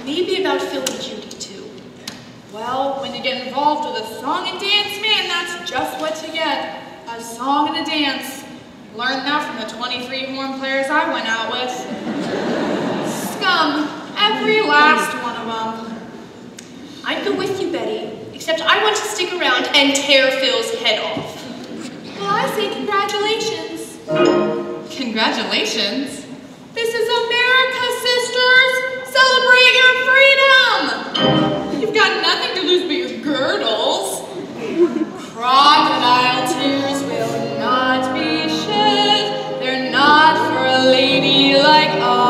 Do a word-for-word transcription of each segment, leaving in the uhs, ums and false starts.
maybe about Phil and Judy too. Well, when you get involved with a song and dance, man, that's just what you get. A song and a dance. Learned that from the twenty-three horn players I went out with. Scum, every last one of them. I'd go with you, Betty, except I want to stick around and tear Phil's head off. Well, I say congratulations. Congratulations? This is America, sisters! Celebrate your freedom! You've got nothing to lose but your girdles. Crocodile tears will not be shed. They're not for a lady like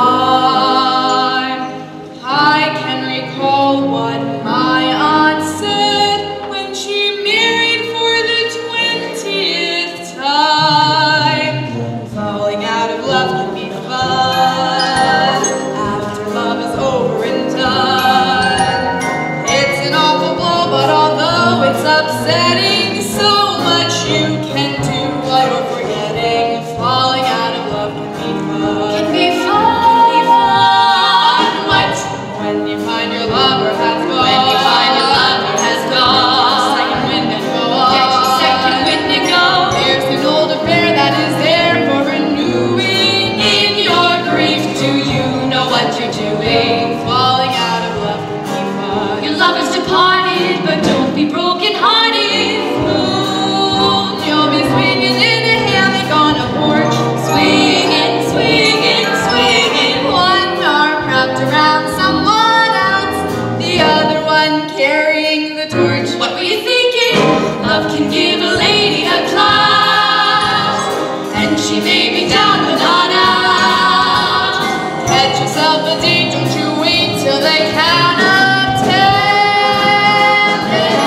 I. I can recall what my aunt said when she married for the twentieth time. Falling out of love can be fun after love is over and done. It's an awful blow, but although it's upsetting, so much you can do while you're forgetting. Falling out of love can be fun. Can be fun. Fun what? When you find your lover has gone. When you find your lover has gone. Second wind and go on. Get your second wind and go. There's an old affair that is there for renewing. In your grief, do you know what you're doing? Falling out of love can be fun. Your lover's departed, but don't be broken-hearted. Soon you'll be swinging in a hammock on a porch. Swinging, swinging, swinging. One arm wrapped around someone else, the other one carrying the torch. What were you thinking? Love can give a lady a class, and she may be down but not out. Catch yourself a date, don't you wait till they count up ten.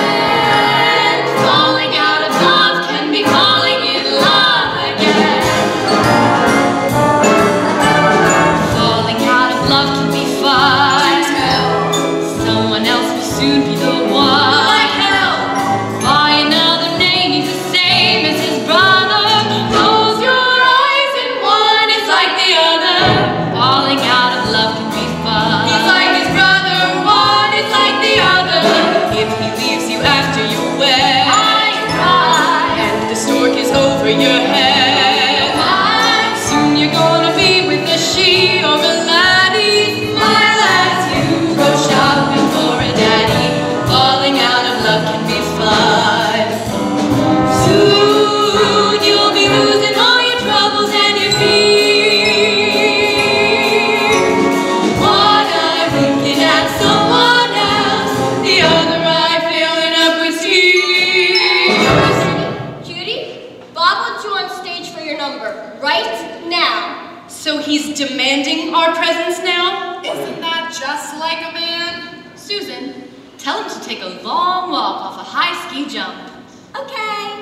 Falling out of love can be falling in love again. Falling out of love can be fun. Someone else will soon be the one. Like hell. By another name, he's the same as his brother. Close your eyes and one is like the other. Falling out of love can be fun. He's like his brother, one is like the other. If he leaves you after you wed, I cry, and the stork is over your head, soon you're gonna be with a she or a laddie. Smile as you go shopping for a daddy. Falling out of love can be fun. Soon you'll be losing all your troubles and your fears. One eye winking at someone else, the other eye filling up with tears. Judy, Bob wants you on stage for your number, right now. So he's demanding our presence now? Isn't that just like a man? Susan, tell him to take a long walk off a high ski jump. Okay.